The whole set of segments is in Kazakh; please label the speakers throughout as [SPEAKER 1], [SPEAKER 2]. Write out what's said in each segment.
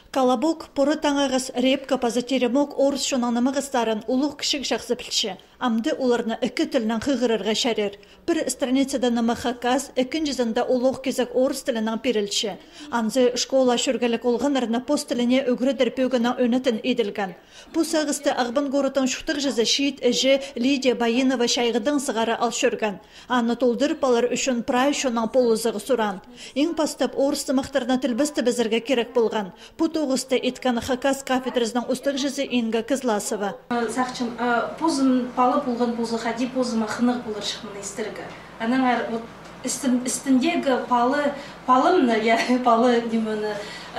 [SPEAKER 1] Калабок поры таңағыз репка пазы теремок орыс шонанымығыстарын улық кішік жақсы білші. Амды оларны үкі тілінен қығырырға шәрер. Бір страницада нымы хаказ, үкінжізінде улық кезек орыс тілінен перілші. Анзы школа шүргілік олғанарына пост тіліне үгірі дірпеугіна өнетін еділген. Бұ сағысты ағбын ғорытын шуқтық жызы шиит әжі Лидия Байынова шайғыдың сығары ал шүрген. Анны толдырпалар үшін прай шонан полузығы сұран. Ең пастап орысты мақтарына тілбісті бізірге керек болған. Бұ тоғысты еткені хаказ кафедрызның ұстық жызы Инга Кызласова.
[SPEAKER 2] Сақчым, позым палы болған позы хади позыма қынық болыр шықмын истіргі. Анан үстіндегі палымны, палы немені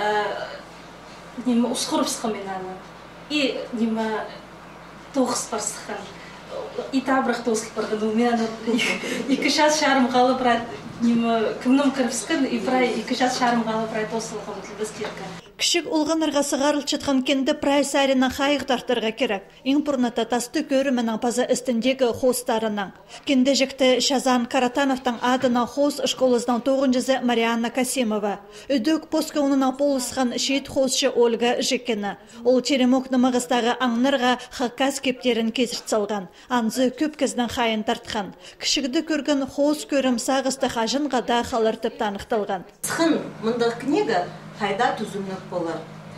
[SPEAKER 2] ұсқырып сықымен аны. И неме тоғыс бар сыққан. И табырақ тоғысып барған. У меня 2 час шарым қалы брат, неме кімнім кіріп сыққан, и 2 час шарым қалы брат осылығы мұтлы бізкергі.
[SPEAKER 1] Кішік олғанарға сығарыл чытқан кенді прай сәрінің қайық тартырға керек. Ең бұрнаты тасты көрімінің пазы үстіндегі хостарының. Кенді жікті Шазан Каратановтың адына хос школыздан 9-зі Марианна Касимова. Үдік поскауынына полысқан шейт хосшы Ольга Жекені. Ол теремокны мағыстағы аңнырға хаказ кептерін кезірт салған. Анзы көп кездің қайын тартқан. Кішікді көрген хос көрім сағысты қажынға да қалыртып танықтылған.
[SPEAKER 3] Сқын мұндық книга қайда түзімлік болар.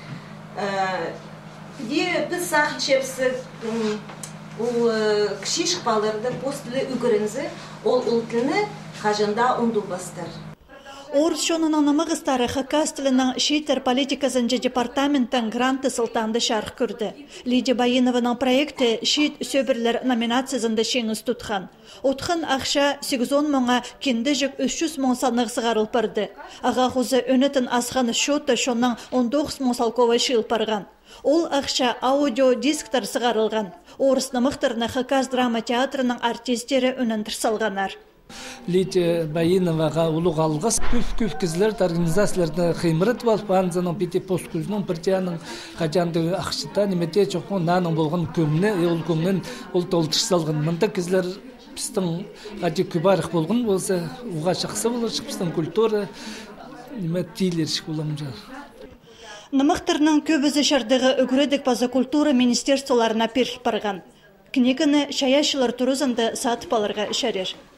[SPEAKER 3] Біз сақын шепсі кіші шықпаларды постілі үгірінзі ол ұлтылыны қажында ұнду бастыр.
[SPEAKER 1] Орыс шонының намығыстары хаказ тілінің шейтер политикасынжы департаменттің гранты сылтанды шарқ көрді. Лидия Байынованың проекті шейт сөбірлер номинациясында шеңіз тұтқан. Отқын ақша 8-10 мыңа кенді жүк 300 мың санық сығарыл барды. Аға ғузы өнетін асқаны шоты шонның 19 мың салкова шил парған. Ол ақша аудио-дисктар сығарылған. Орыс намықтарына хаказ драма театрының артистері өніндір салғанар.
[SPEAKER 4] Лидия Байыноваға ұлық алғыс көп кізлер организацияларда қимырыт болып, анзаның бете пост көзінің партияның қажанды ақшыта немете жоқпың наның болған көміне, ол көмінен ол толтыш салған. Мұнда кізлер біздің қажы көбарық болған болса, ұға шықсы болыр, біздің культура неметтейлер шық болам жар.
[SPEAKER 1] Намықтарының көбізі шардығы үгіредік базы культура министерстволарына першіл барған. Книганы шаяшылар тұрызынды сатып алырға ішерер.